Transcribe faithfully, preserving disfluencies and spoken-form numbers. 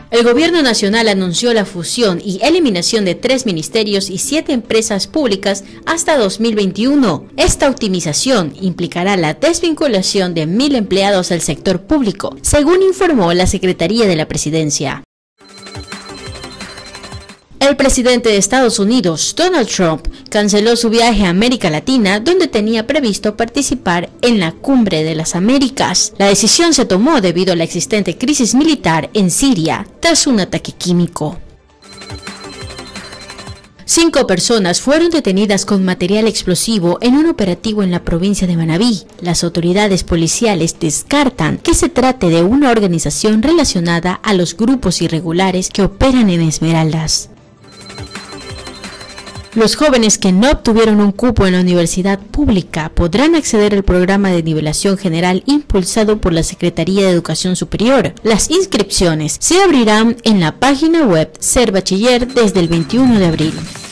El Gobierno Nacional anunció la fusión y eliminación de tres ministerios y siete empresas públicas hasta dos mil veintiuno. Esta optimización implicará la desvinculación de mil empleados del sector público, según informó la Secretaría de la Presidencia. El presidente de Estados Unidos, Donald Trump, canceló su viaje a América Latina, donde tenía previsto participar en la Cumbre de las Américas. La decisión se tomó debido a la existente crisis militar en Siria tras un ataque químico. Cinco personas fueron detenidas con material explosivo en un operativo en la provincia de Manabí. Las autoridades policiales descartan que se trate de una organización relacionada a los grupos irregulares que operan en Esmeraldas. Los jóvenes que no obtuvieron un cupo en la universidad pública podrán acceder al programa de nivelación general impulsado por la Secretaría de Educación Superior. Las inscripciones se abrirán en la página web Ser Bachiller desde el veintiuno de abril.